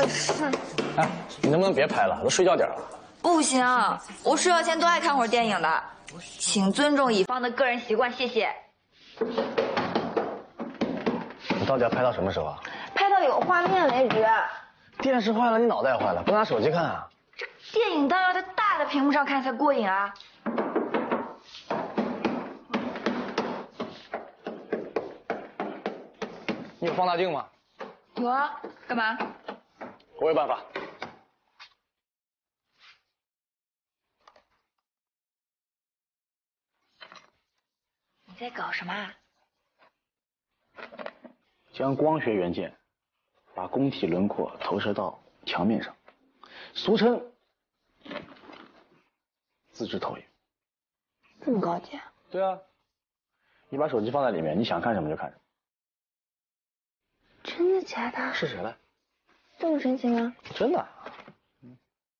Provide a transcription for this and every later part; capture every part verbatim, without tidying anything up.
是。 哎，你能不能别拍了？都睡觉点了。 不行，我睡觉前都爱看会儿电影的，请尊重乙方的个人习惯，谢谢。 你到底要拍到什么时候啊？ 拍到有画面为止。 电视坏了，你脑袋也坏了，不拿手机看啊？ 这电影当然要在大的屏幕上看才过瘾啊。 你有放大镜吗？ 有啊，干嘛？ 我有办法。 你在搞什么啊？ 将光学元件把工体轮廓投射到墙面上，俗称自制投影。 这么高级？ 对啊，你把手机放在里面，你想看什么就看什么。 真的假的？ 是谁来？ 这么神奇吗？ 真的。嗯，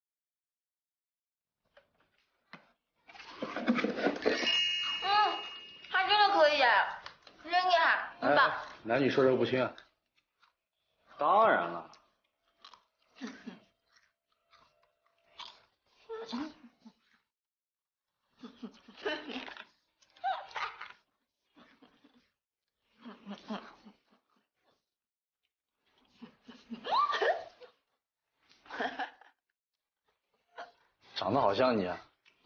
还真的可以，真厉害，很棒。 男女授受不亲啊。当然了。长得好像你啊。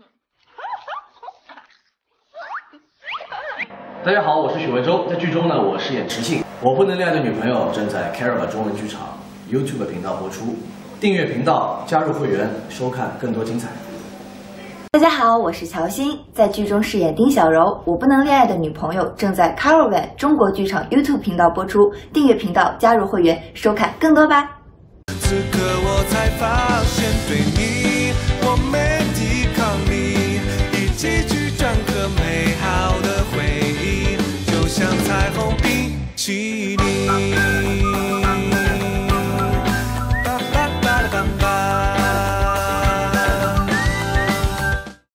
大家好，我是许魏洲，在剧中呢，我饰演池庆。我不能恋爱的女朋友正在 Carol 中文剧场 YouTube 频道播出，订阅频道，加入会员，收看更多精彩。 大家好，我是乔欣，在剧中饰演丁小柔。我不能恋爱的女朋友正在 Caravan 中国剧场 YouTube 频道播出，订阅频道，加入会员，收看更多吧。 此刻我才发现，对你我没抵抗力，一起去整个美好。